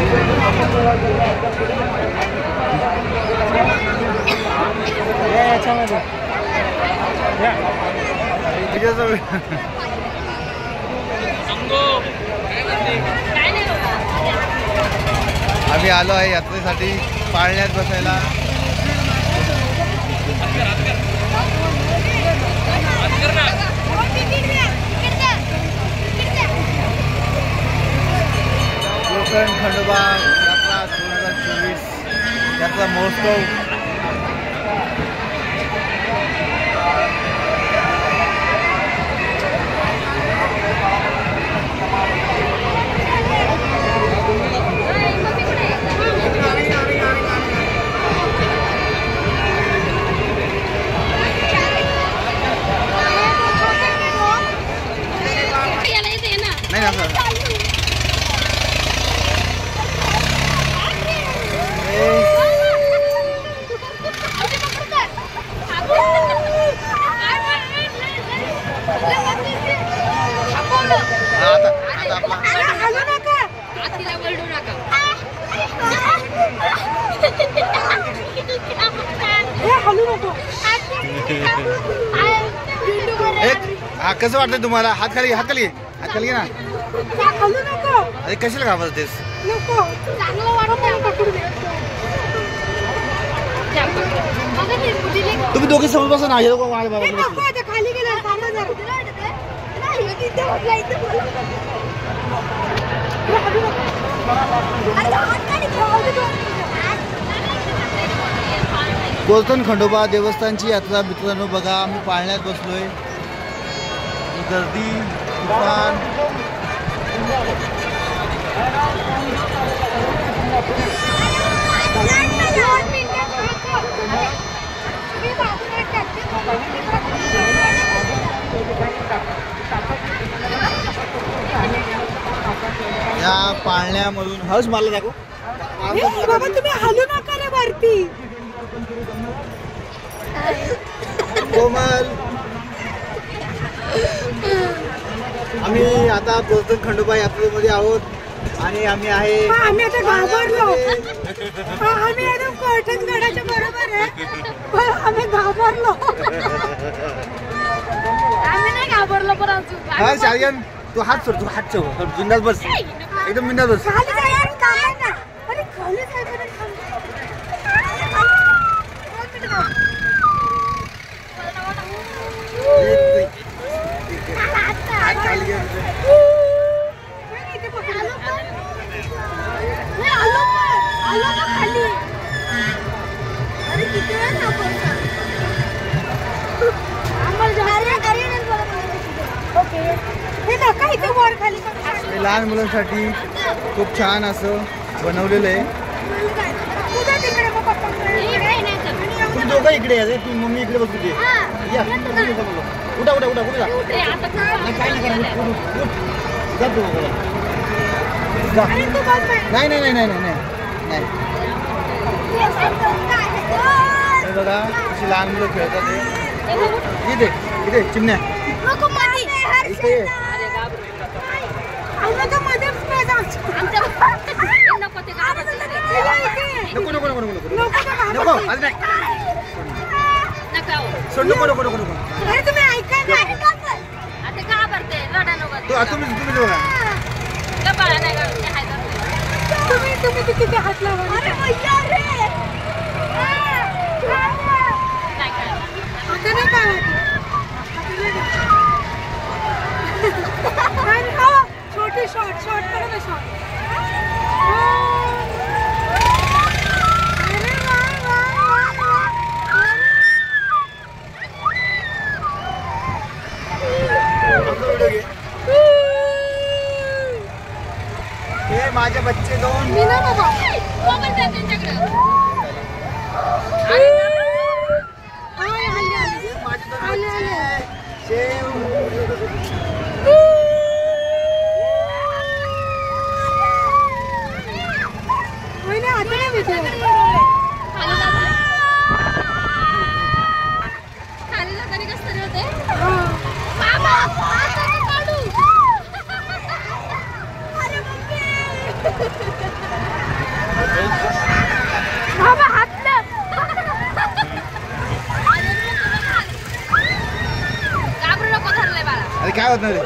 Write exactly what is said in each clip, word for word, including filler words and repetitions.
आम्ही आलो आहे यात्रेसाठी पाळण्यात बसायला. कोकण खंडोबा यात्रा दोन हजार चोवीस यात्रा महोत्सव. नाही असं हा कसं वाटतंय तुम्हाला? हात खाली हात खाली हात खाली घे ना. अरे कशाला घाबरतेस? तुम्ही दोघे समोर बसा ना. खाली गेला कोकण खंडोबा देवस्थानची यात्रा मित्रांनो बघा. आम्ही पाळण्यात बसलोय. गर्दी तुफान. या पाळण्यामधून हस मला दाखव. बाबा तुम्ही हलू नका रे वरती. कोमल आम्ही आता कोकण खंडोबा यात्रेमध्ये आहोत आणि आम्ही आहे. आम्ही आता घाबरलो. आम्ही एकदम कोकण गडाच्या बरोबर आहे. आम्ही घाबरलो. आम्ही नाही घाबरलो पण अजून. हा शार्यन तू हात सोड. तू हात सोड. बिंदास बस. एकदम बिंदास बस. अरे खाली लहान मुलांसाठी खूप छान असं बनवलेलं आहे. तुम्ही दोघं इकडे या. तू मम्मी इकडे बसू दे. या उठा उठा उठा कुठे जा. काय नाही करा. नाही नाही नाही नाही नाही नाही. बघा अशी लहान मुलं खेळतात. इथे इथे चिमण्या इथे. नको नको नको नको नको आज नाही. सोड नको नको नको नको. तुम्ही ऐका नाही. तुम्ही तुम्ही बघा. तुम्ही तुम्ही किती हात लावा. छोटी शॉर्ट शॉर्ट करा ना. शॉर्ट हे माझे बच्चे दोन. मी ना बाबा होत नाही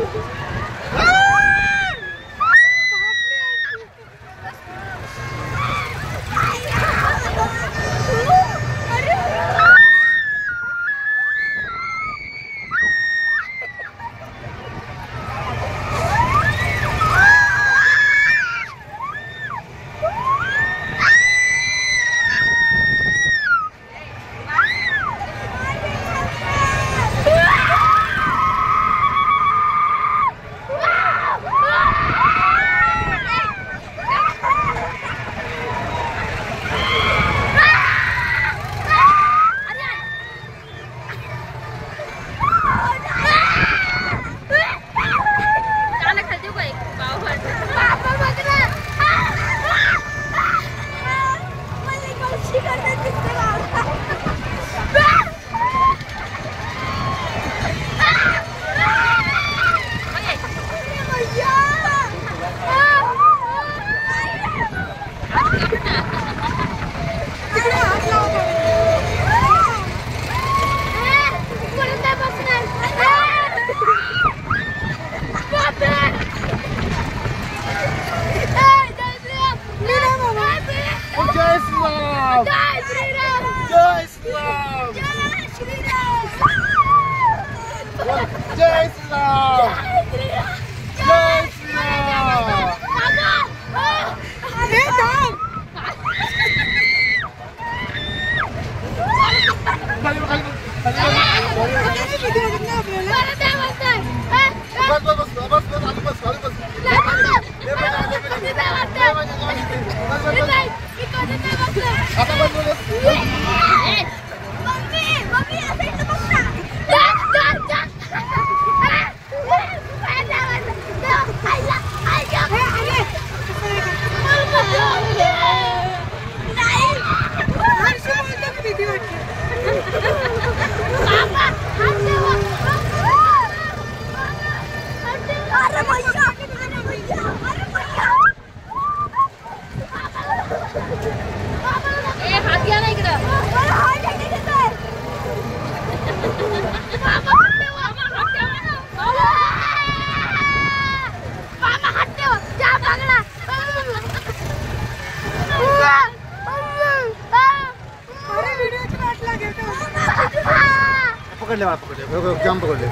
पकडले पकडले जाम पकडले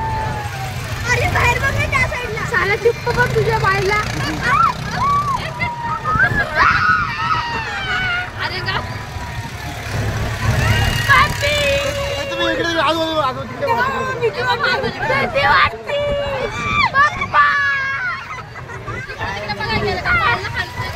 अरे बाहेर बघ ना त्या साईडला साला चिप्प बघ तुझ्या बाईला अरे का पापी तुम्ही इकडे आजू आजू तिकडे ते वाटते पप्पा तिकडे बघा गेलं का पाळला खालचं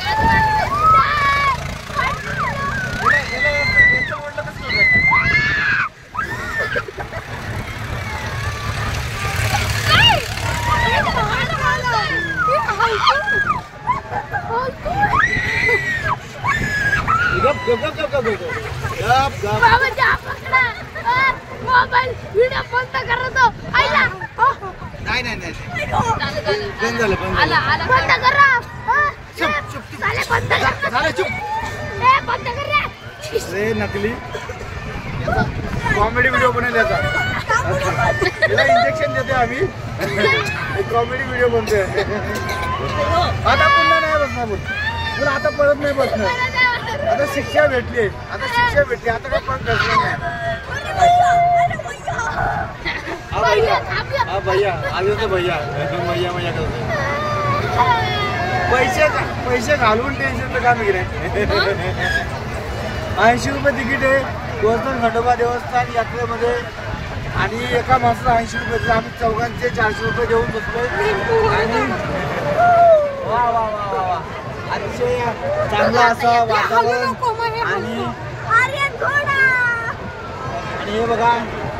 गप गप गप गप गप गप गप बाबा जा पकडा मोबाईल व्हिडिओ बंद करतो आईला नाही नाही नाही बंद झालं बंद आला आला बंद करा चुप चुप साले बंद कर झालं चुप ए बंद कर रे रे नकली कॉमेडी व्हिडिओ बनवला याचा याला इंजेक्शन देते आम्ही कॉमेडी व्हिडिओ बनतोय आता पुन्हा नाही बसणार बोल तुला आता परत नाही बसणार आता शिक्षा भेटली आता शिक्षा भेटली आता काय पण करणार नाही हा भैया आलो तर भैया भैया भैया करतो पैसे पैसे घालून टेन्शन काम गिरायचं ऐंशी रुपये तिकीट आहे गोवर्धन खंडोबा देवस्थान यात्रेमध्ये आणि एका माणसाला ऐंशी रुपये आम्ही चौघांचे चारशे रुपये देऊन बसलोय आणि वा वा वा वा वा अतिशय चांगलं असं वातावरण आणि आणि हे बघा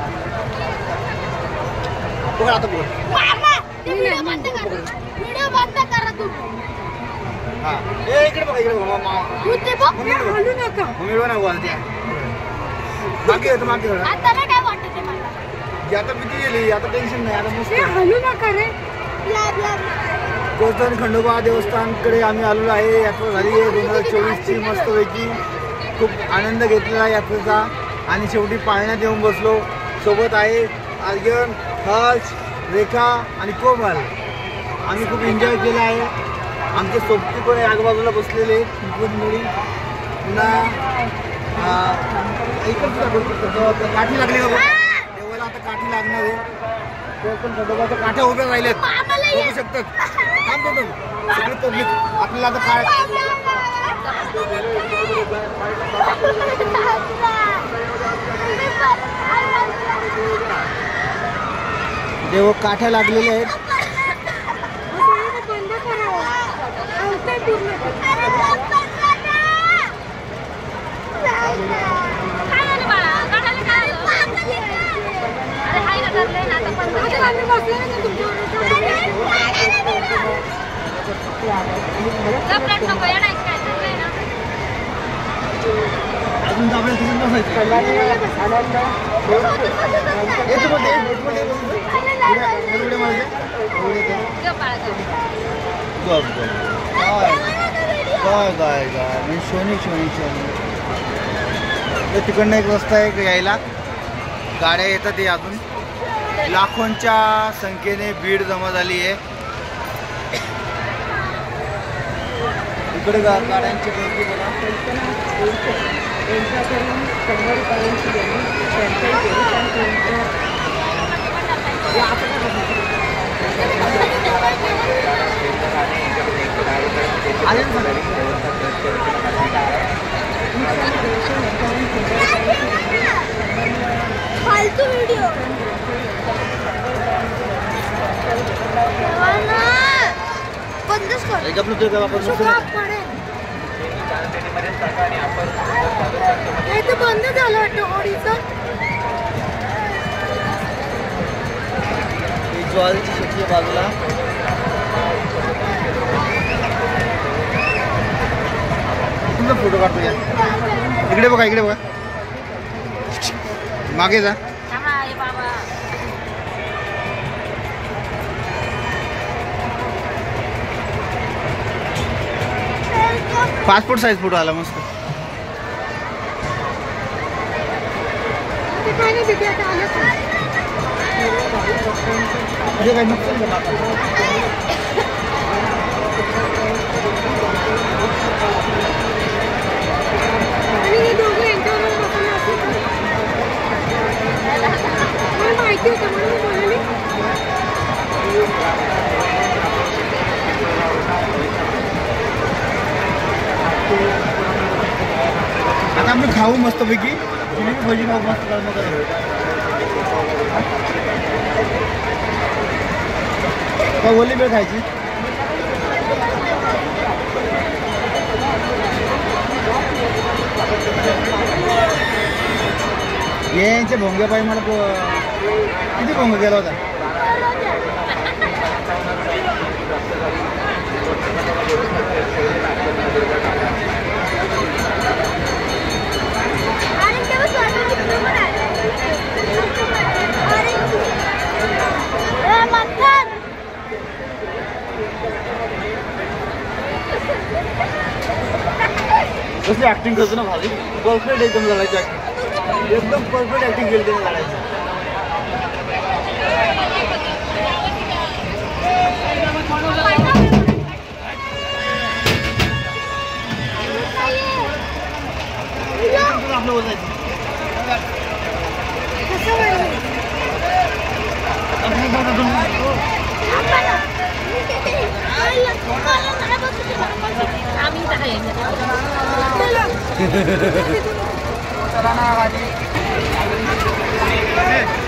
बघा आता बोल व्हिडिओ बंद कर व्हिडिओ बंद करा तू हा ए इकडे बघा इकडे बघा मा ते बघ हलू नका मिळवा ना बोलते मागे येतो मागे आता नाही काय वाटत आहे मला आता भीती गेली आता टेन्शन नाही आता मस्त हलू नका रे गोवर्धन खंडोबा देवस्थानकडे आम्ही आलेलो आहे यात्रा झाली आहे दोन हजार चोवीसची मस्तपैकी खूप आनंद घेतलेला आहे यात्रेचा आणि शेवटी पाळण्यात येऊन बसलो सोबत आहे अर्जन हर्ष रेखा आणि कोमल आम्ही खूप एन्जॉय केला आहे. आमचे सोबती कोणी आजूबाजूला बसलेले आहेत मुली पुन्हा काठी लागली का देवाला आता काठी लागणार आहे. खंडोबाच्या काठ्या उभ्या राहिल्यात बघू शकतात. काम करतो सगळी पब्लिक आपल्याला आता काय देव काठ्या लागलेल्या आहेत. अजून आपल्याला तिथून काय काय काय शोनी शोनी शोनी तिकडनं एक रस्ता आहे यायला. गाड्या येतात. अजून लाखोंच्या संख्येने भीड जमा झाली आहे. इकडे गाड्यांची गर्दी बघा. फालतू व्हिडिओ बंदच कर. बंद झालं वाटतं होडीचं. ज्वारीची शेती बाजूला फोटो काढतो. इकडे बघा इकडे बघा मागे जा. पासपोर्ट साईज फोटो आला मस्त. काय माहिती होतं म्हणून बोलली. आता आपण खाऊ मस्त पैकी भजी खाऊ मस्त. काय ओली बेळ खायची. यांचे भोंग्या पाय मला किती भोंग गेला होता. कसली ऍक्टिंग करतो ना भाजी. परफेक्ट एकदम झाडायची ऍक्टिंग. एकदम परफेक्ट ऍक्टिंग केली त्याने झाडायची. आपलं बोलायचं आम्ही